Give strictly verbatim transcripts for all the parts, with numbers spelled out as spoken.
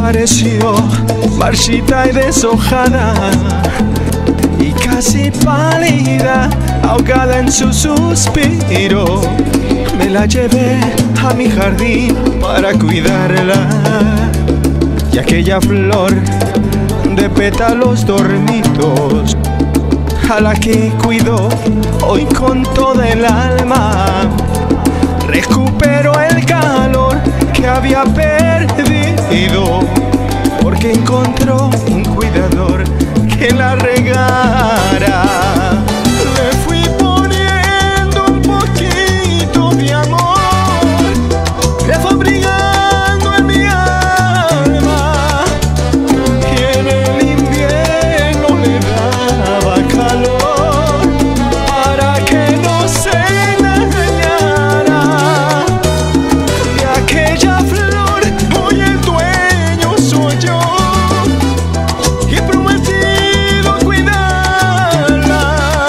apareció marchita y deshojada y casi pálida, ahogada en su suspiro. Me la llevé a mi jardín para cuidarla, y aquella flor de pétalos dormidos, a la que cuido hoy con toda el alma, recupero el calor que había perdido, porque encontró un cuidador que la regara. Le fui poniendo un poquito de amor, le fue abrigando en mi alma, y en el invierno le daba calor para que no se dañara. De aquella flor hoy el dueño soy yo, y he prometido cuidarla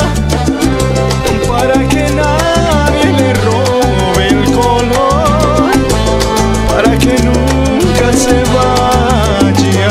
para que nadie le robe el color, para que nunca se vaya.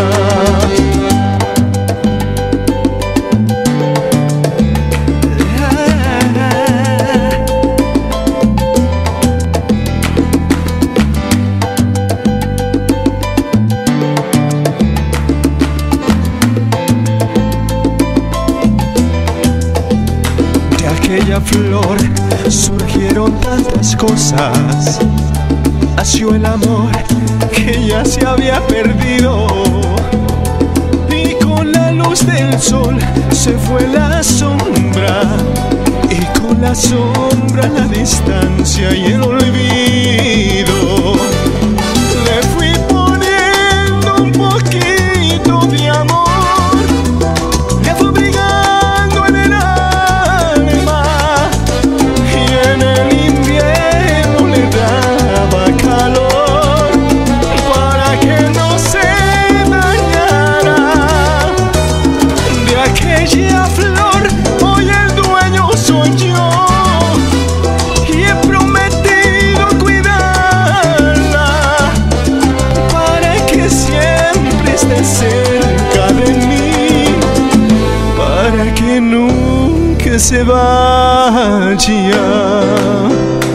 De aquella flor surgieron tantas cosas, nació el amor que ya se había perdido, y con la luz del sol se fue la sombra, y con la sombra la distancia y el olvido. Le fui poniendo un poquito de amor, le fue abrigando en el alma, y en el invierno le daba calor para que no se dañara. De aquella flor hoy el dueño soy yo, y he prometido cuidarla para que siempre esté cerca de mí, para que nunca se vaya.